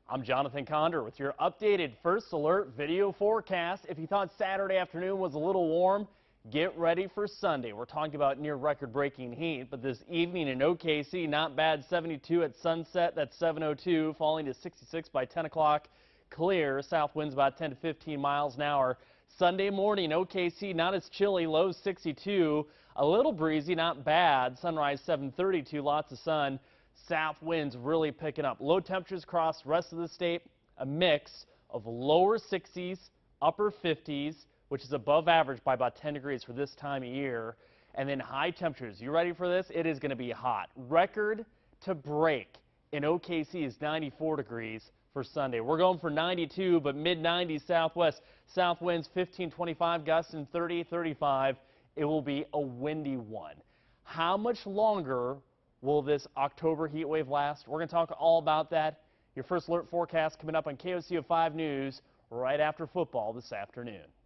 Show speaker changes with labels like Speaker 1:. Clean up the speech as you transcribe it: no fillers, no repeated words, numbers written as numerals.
Speaker 1: I'm Jonathan Condor with your updated First Alert video forecast. If you thought Saturday afternoon was a little warm, get ready for Sunday. We're talking about near record-breaking heat, but this evening in OKC, not bad. 72 at sunset. That's 7:02, falling to 66 by 10 o'clock. Clear. South winds about 10 to 15 miles an hour. Sunday morning, OKC not as chilly. Low 62. A little breezy, not bad. Sunrise 7:32. Lots of sun. South winds really picking up. Low temperatures across the rest of the state, a mix of lower 60s, upper 50s, which is above average by about 10 degrees for this time of year, and then high temperatures. You ready for this? It is going to be hot. Record to break in OKC is 94 degrees for Sunday. We're going for 92, but mid-90s southwest. South winds 15-25, gusts in 30-35. It will be a windy one. How much longer will this October heat wave last? We're going to talk all about that. Your First Alert forecast coming up on KOCO 5 News right after football this afternoon.